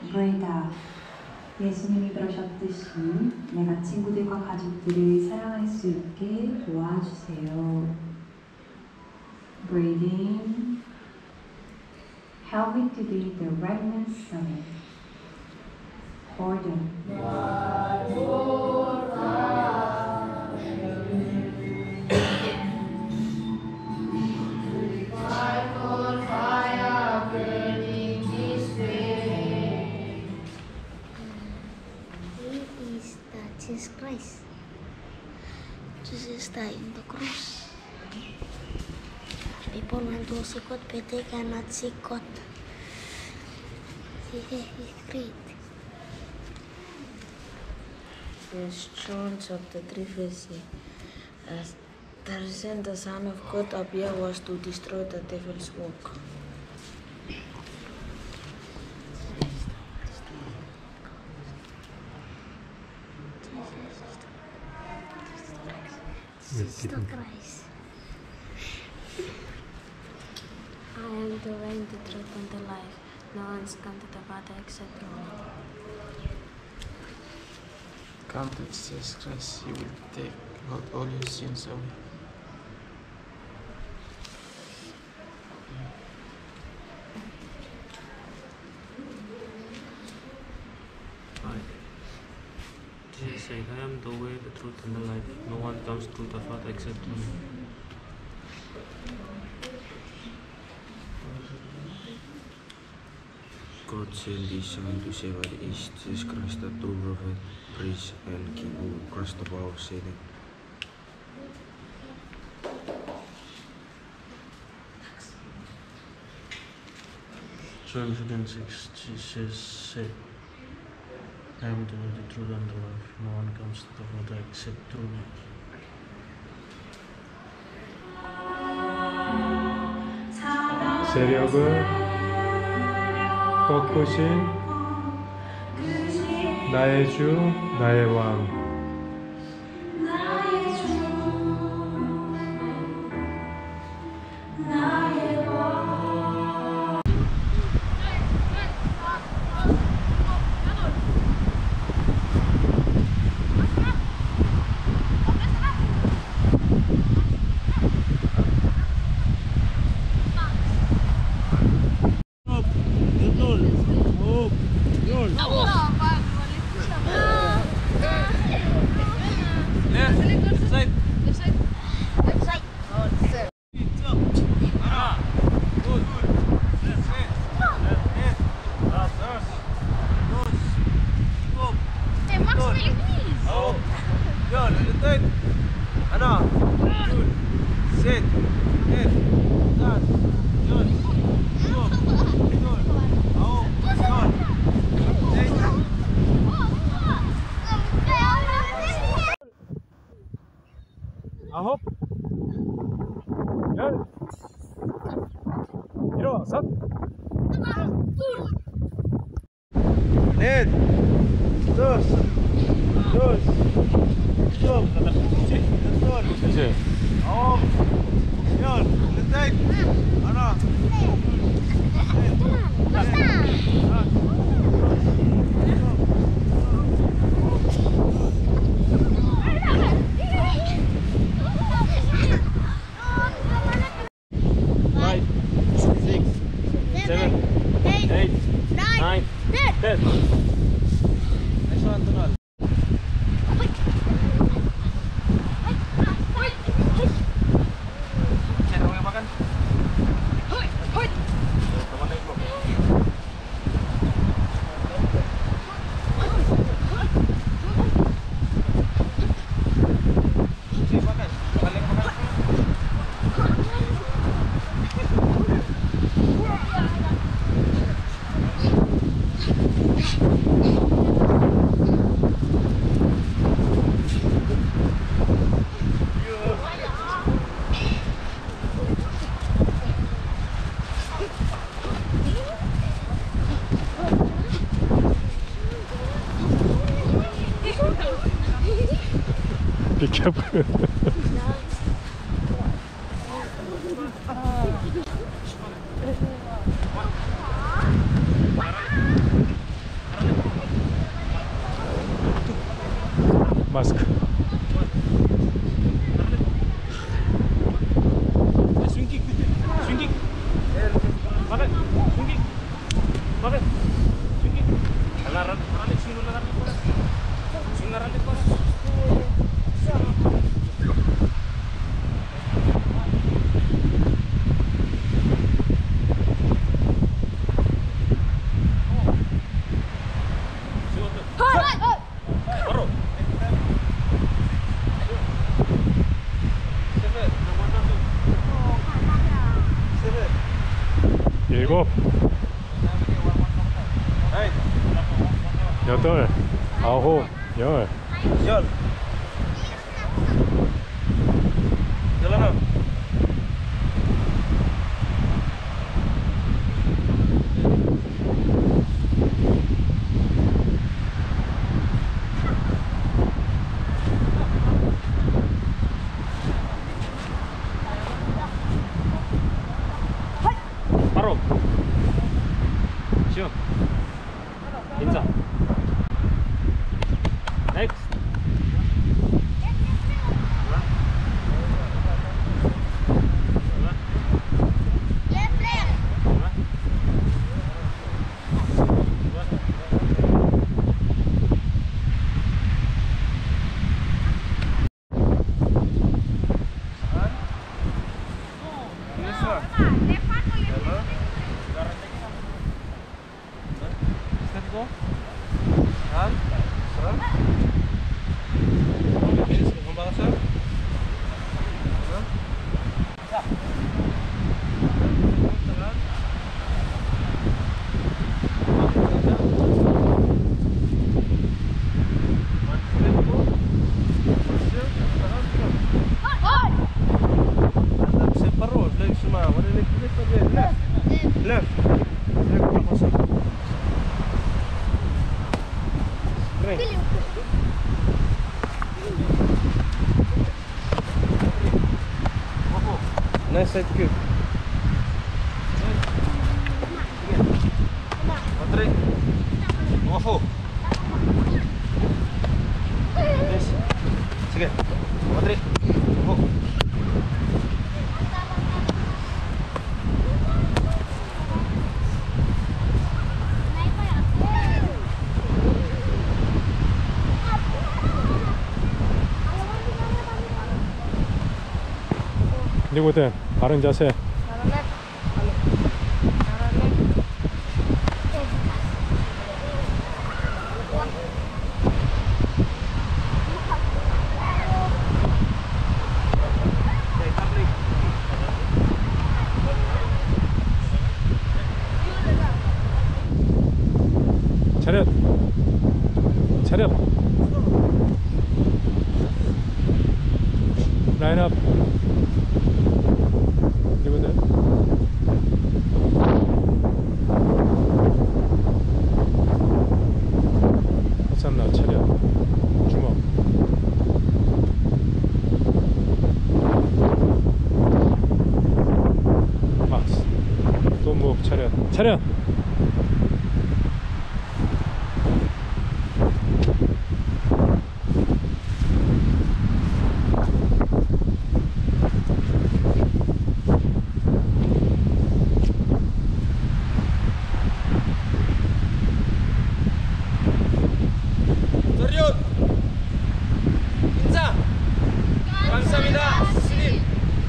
Break out. 예수님이 그러셨듯이 내가 친구들과 가족들을 사랑할 수 있게 도와주세요. Breathe in. Help me to be the remnants of it. Hold on. Jesus Christ. Jesus died on the cross. People want to see God, but they cannot see God. He is great. The stones of the prophecy. As the reason the Son of God appeared was to destroy the devil's work. Jesus Christ. I am the way, the truth, and the life. No one's come to the Father except through me. Come to Jesus Christ, He will take out all your sins away. Jesus said, I am the way, the truth, and the life. No one comes to the Father except through me. God sent His Son to save us, Jesus Christ, the true prophet, priest, and King who crushed the power of Satan. John 6, Jesus said, I am the way, the truth, and the life. No one comes to the Father except through me. 세력을 꺾으신 나의 주, 나의 왕. 아홉, 열, 일어서, 넷, dos, 이제 아홉, 열, 하나, be careful. 일곱, Hey, 여덟, 아홉, 열. Jol. Jalan na. 바로. 시험. 인사. 넥스트. Nice side cube. Matri. Oho. Nice. Sige. Matri. Oho. 그리고든 바른 자세. 차렷. 차렷. 라인업. 그리고는 호산나 차렷. 주먹. 박스. 손목 차렷. 차렷. Terjun. Insa. Kamsahamnida. Sini.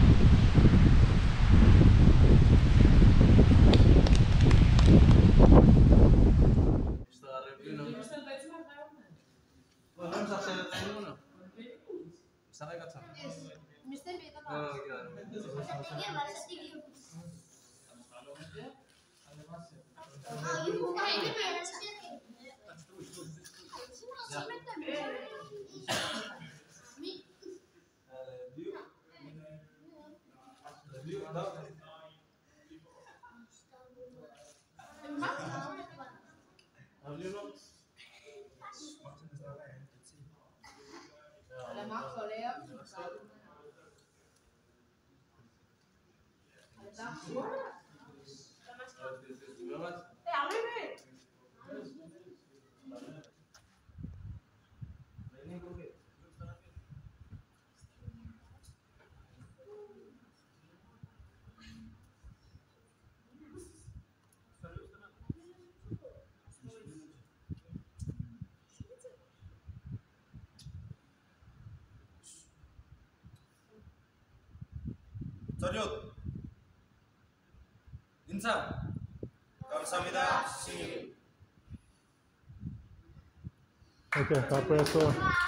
Terjun. Insa. Kamsahamnida. Sini. 오케이, 다 뿌렸어.